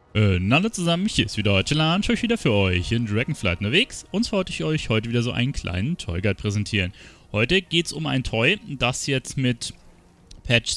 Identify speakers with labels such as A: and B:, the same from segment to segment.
A: Hallo zusammen, hier ist wieder Chillan, euch wieder für euch in Dragonflight unterwegs. Und zwar wollte ich euch heute wieder so einen kleinen Toy Guide präsentieren. Heute geht es um ein Toy, das jetzt mit Patch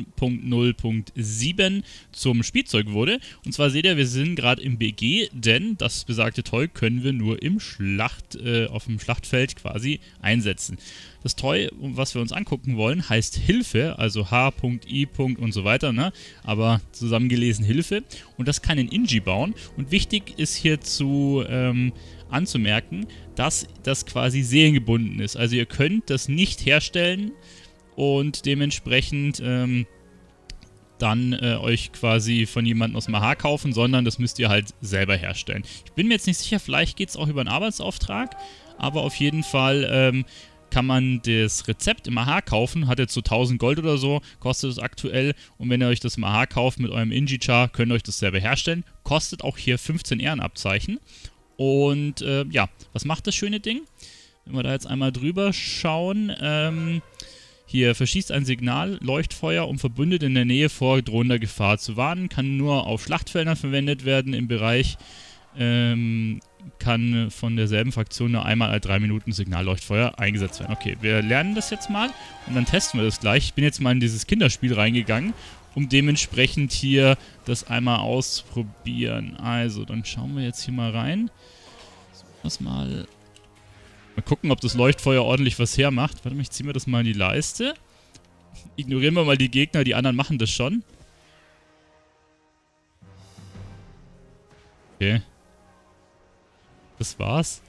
A: 10.0.7 zum Spielzeug wurde. Und zwar seht ihr, wir sind gerade im BG, denn das besagte Toy können wir nur im auf dem Schlachtfeld quasi einsetzen. Das Toy, was wir uns angucken wollen, heißt Hilfe, also H.I. und so weiter, ne? Aber zusammengelesen Hilfe. Und das kann ein Inji bauen. Und wichtig ist hierzu anzumerken, dass das quasi seriengebunden ist. Also ihr könnt das nicht herstellen und dementsprechend dann euch quasi von jemandem aus dem AHA kaufen, sondern das müsst ihr halt selber herstellen. Ich bin mir jetzt nicht sicher, vielleicht geht es auch über einen Arbeitsauftrag, aber auf jeden Fall kann man das Rezept im AHA kaufen, hat jetzt so 1000 Gold oder so, kostet es aktuell, und wenn ihr euch das im AHA kauft mit eurem Inji-Char, könnt ihr euch das selber herstellen, kostet auch hier 15 Ehrenabzeichen. Und ja, was macht das schöne Ding? Wenn wir da jetzt einmal drüber schauen, hier verschießt ein Signal, Leuchtfeuer, um Verbündete in der Nähe vor drohender Gefahr zu warnen. Kann nur auf Schlachtfeldern verwendet werden. Im Bereich kann von derselben Fraktion nur einmal alle 3 Minuten Signalleuchtfeuer eingesetzt werden. Okay, wir lernen das jetzt mal und dann testen wir das gleich. Ich bin jetzt mal in dieses Kinderspiel reingegangen, um dementsprechend hier das einmal auszuprobieren. Also, dann schauen wir jetzt hier mal rein. Mal gucken, ob das Leuchtfeuer ordentlich was hermacht. Warte mal, ich ziehe mir das mal in die Leiste. Ignorieren wir mal die Gegner, die anderen machen das schon. Okay. Das war's.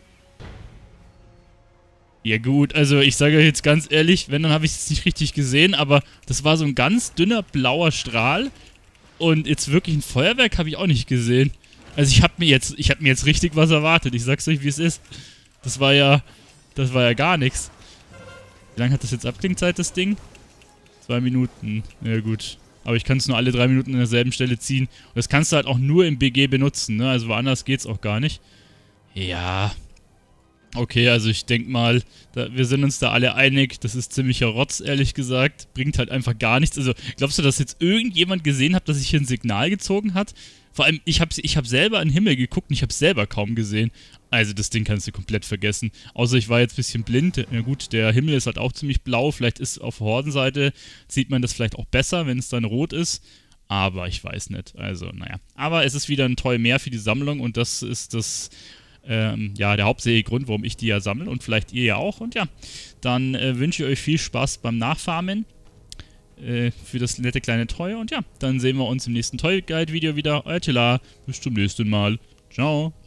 A: Ja gut, also ich sage euch jetzt ganz ehrlich, wenn, dann habe ich es nicht richtig gesehen, aber das war so ein ganz dünner blauer Strahl und jetzt wirklich ein Feuerwerk habe ich auch nicht gesehen. Also ich habe mir jetzt richtig was erwartet, ich sag's euch, wie es ist. Das war ja gar nichts. Wie lange hat das jetzt Abklingzeit, das Ding? 2 Minuten. Ja gut. Aber ich kann es nur alle 3 Minuten an derselben Stelle ziehen. Und das kannst du halt auch nur im BG benutzen, ne? Also woanders geht's auch gar nicht. Ja. Okay, also ich denke mal, wir sind uns da alle einig, das ist ziemlicher Rotz, ehrlich gesagt. Bringt halt einfach gar nichts. Also, glaubst du, dass jetzt irgendjemand gesehen hat, dass sich hier ein Signal gezogen hat? Vor allem, ich hab selber in den Himmel geguckt und ich habe es selber kaum gesehen. Also, das Ding kannst du komplett vergessen. Außer ich war jetzt ein bisschen blind. Ja gut, der Himmel ist halt auch ziemlich blau. Vielleicht ist auf Hordenseite, sieht man das vielleicht auch besser, wenn es dann rot ist. Aber ich weiß nicht. Also, naja. Aber es ist wieder ein Toy mehr für die Sammlung und das ist das... ja, der hauptsächliche Grund, warum ich die ja sammle und vielleicht ihr ja auch. Und ja, dann wünsche ich euch viel Spaß beim Nachfarmen für das nette kleine Toy. Und ja, dann sehen wir uns im nächsten Toy Guide Video wieder. Euer Tila, bis zum nächsten Mal. Ciao.